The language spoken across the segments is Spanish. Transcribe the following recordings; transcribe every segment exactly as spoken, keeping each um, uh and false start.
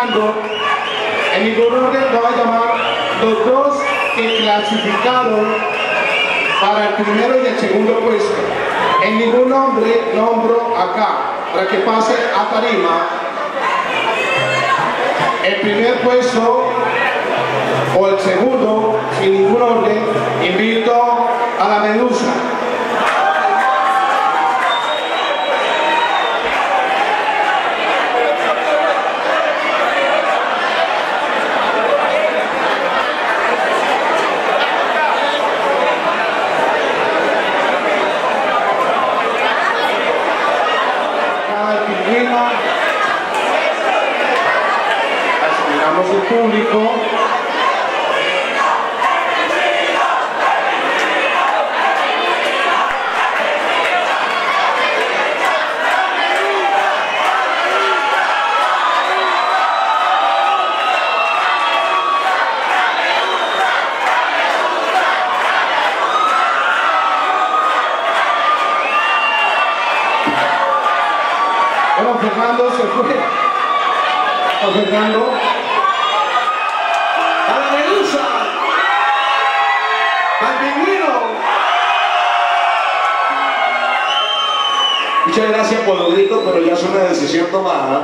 explicando, en ningún orden voy a llamar los dos que clasificaron para el primero y el segundo puesto. En ningún nombre nombro acá, para que pase a tarima, el primer puesto o el segundo, sin ningún orden, invito a la Medusa. Miramos el público. Bueno, Fernando se fue. A Fernando. A la Medusa. Al Pingüino. Muchas gracias por los gritos, pero ya es una decisión tomada.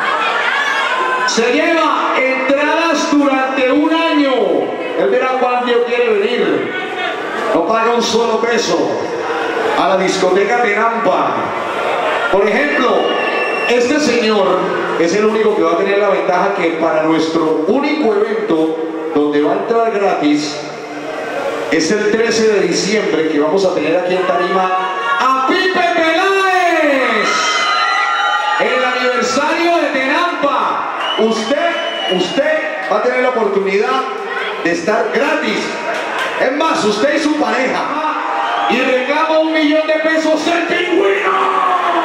Se lleva entradas durante un año. Él verá cuándo quiere venir. No paga un solo peso a la discoteca Tenampa. Por ejemplo, este señor es el único que va a tener la ventaja que para nuestro único evento donde va a entrar gratis es el trece de diciembre, que vamos a tener aquí en tarima a Pipe Peláez en el aniversario de Tenampa. Usted, usted va a tener la oportunidad de estar gratis. Es más, usted y su pareja, y reclama un millón de pesos el Pingüino.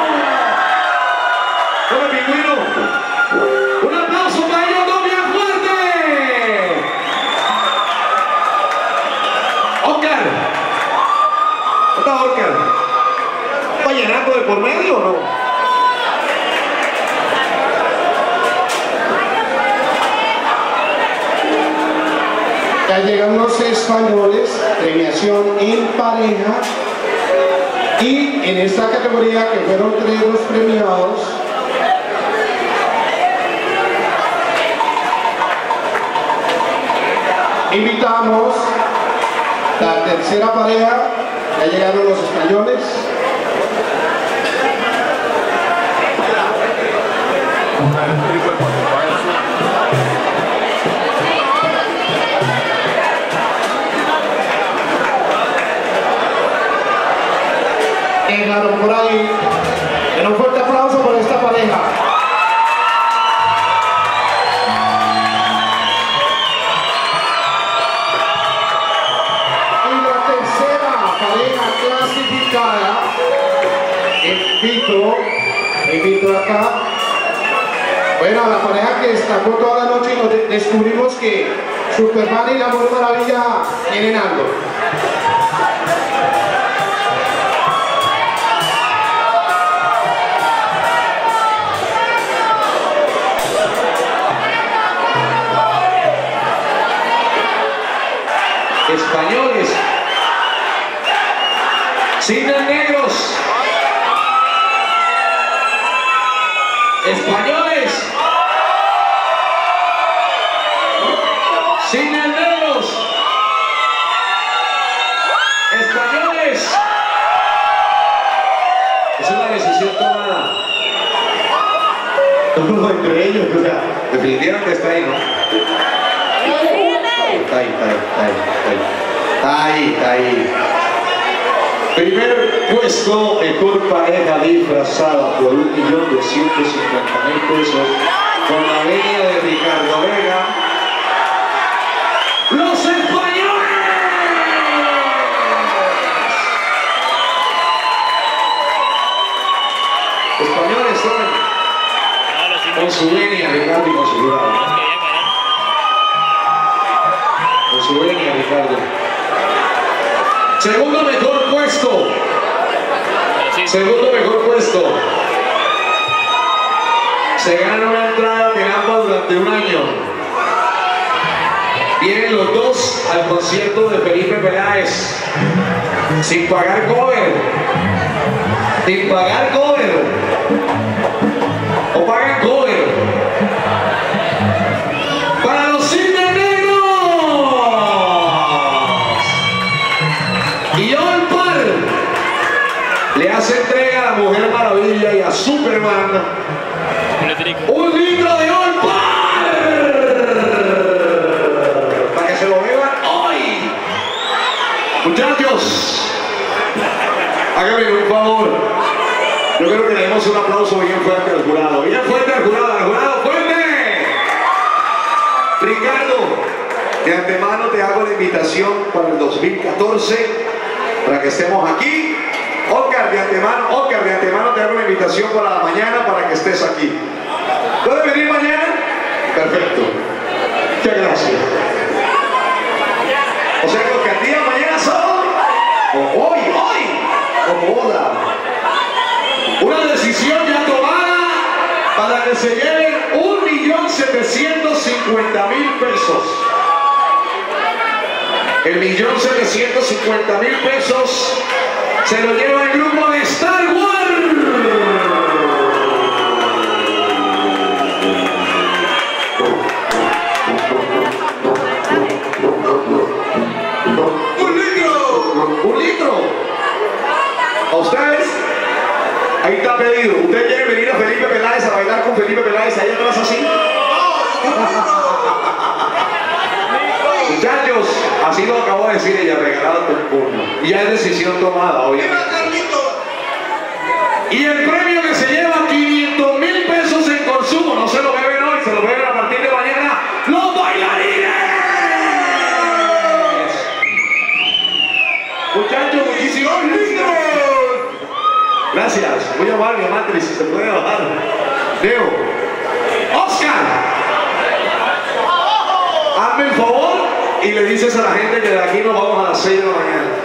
¡Hola, Pingüino! ¡Un aplauso para ellos dos bien fuerte! ¡Oscar! ¿Dónde está Oscar? ¿Está llenando de por medio o no? Ya llegan los españoles, premiación en pareja, y en esta categoría que fueron tres los premiados, invitamos la tercera pareja. Ya llegaron los españoles. Llegaron por ahí. Den un fuerte aplauso por esta pareja. Clasificada, invito, invito acá, bueno, a la pareja que destacó toda la noche y nos de descubrimos que Superman y la Mujer Maravilla tienen algo. Españoles. Cisnes negros. Españoles. Cisnes negros. Españoles. Es una decisión tomada. Uno entre ellos, o sea, definitivamente está ahí, ¿no? Está ahí, está ahí, está ahí, está ahí, está ahí. Primer puesto, mejor pareja disfrazada por un millón doscientos cincuenta mil pesos con la venia de Ricardo Vega. ¡Los españoles! Españoles son con su venia, Ricardo, y con su jurado. Con su venia, Ricardo. Segundo mejor puesto. Segundo mejor puesto. se ganan una entrada de ambas durante un año. Vienen los dos al concierto de Felipe Peláez, sin pagar cover, sin pagar cover, o pagan cover. Para los Cisnes Negros y All Par le hace entrega a la Mujer Maravilla y a Superman un litro de All Par para que se lo beban hoy. Muchachos, háganme un favor. Yo creo que le demos un aplauso bien fuerte al jurado. Bien fuerte al jurado, al jurado, fuerte. Ricardo, de antemano te hago la invitación para el dos mil catorce para que estemos aquí. Oscar, de antemano, Oscar, de antemano te hago la invitación para la mañana para que estés aquí. ¿Puedes venir mañana? Perfecto. Muchas gracias. O sea que los candidatos mañana son, o hoy, hoy, como boda. Una decisión ya tomada para que se lleven un millón setecientos cincuenta mil pesos. El millón setecientos cincuenta mil pesos se lo lleva el grupo de Star Wars. Un litro, un litro. A ustedes, ahí está pedido. ¿Usted quiere venir a Felipe Peláez a bailar con Felipe Peláez ahí atrás así? Muchachos, así lo acabo de decir ella, regalado por el público. Y ya es decisión tomada, obviamente. Y el premio que se lleva quinientos mil pesos en consumo, no se lo beben hoy, se lo beben a partir de mañana, los bailarines. Muchachos, muchísimas gracias. Gracias, voy a llamar a mi amante si se puede bajar. Leo, Oscar, hazme el favor y le dices a la gente que de aquí nos vamos a las seis de la mañana.